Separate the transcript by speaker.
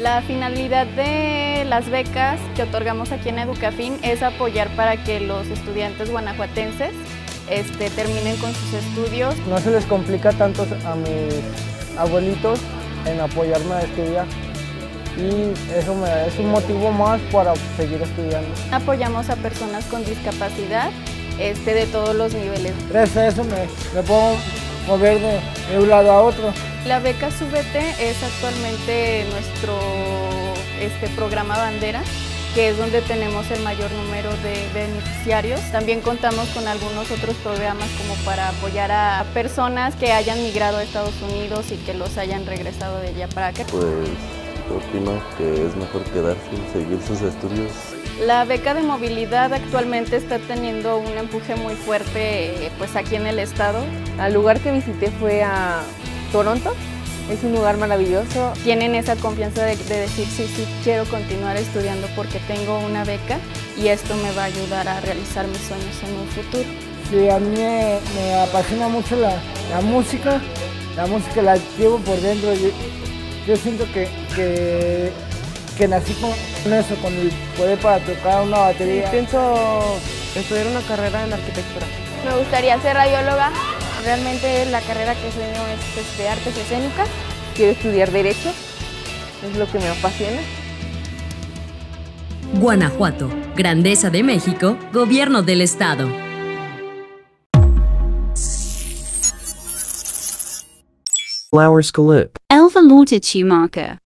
Speaker 1: La finalidad de las becas que otorgamos aquí en Educafin es apoyar para que los estudiantes guanajuatenses terminen con sus estudios.
Speaker 2: No se les complica tanto a mis abuelitos en apoyarme a estudiar y eso es un motivo más para seguir estudiando.
Speaker 1: Apoyamos a personas con discapacidad de todos los niveles.
Speaker 2: Gracias a eso me puedo mover de un lado a otro.
Speaker 1: La beca Súbete es actualmente nuestro programa bandera, que es donde tenemos el mayor número de beneficiarios. También contamos con algunos otros programas como para apoyar a personas que hayan migrado a Estados Unidos y que los hayan regresado de allá para acá.
Speaker 3: Pues opino que es mejor quedarse y seguir sus estudios.
Speaker 1: La beca de movilidad actualmente está teniendo un empuje muy fuerte pues aquí en el estado.
Speaker 4: Al lugar que visité fue a Toronto. Es un lugar maravilloso.
Speaker 1: Tienen esa confianza de decir sí, quiero continuar estudiando porque tengo una beca y esto me va a ayudar a realizar mis sueños en un futuro.
Speaker 2: Sí, a mí me apasiona mucho la música la llevo por dentro. Yo siento que nací con eso, con el poder para tocar una batería.
Speaker 4: Pienso estudiar una carrera en arquitectura.
Speaker 5: Me gustaría ser radióloga. Realmente la carrera que sueño es de artes escénicas.
Speaker 4: Quiero estudiar Derecho, es lo que me apasiona.
Speaker 6: Guanajuato, Grandeza de México, Gobierno del Estado.
Speaker 7: Flowers Calip.
Speaker 8: Elva Lauter Schumacher.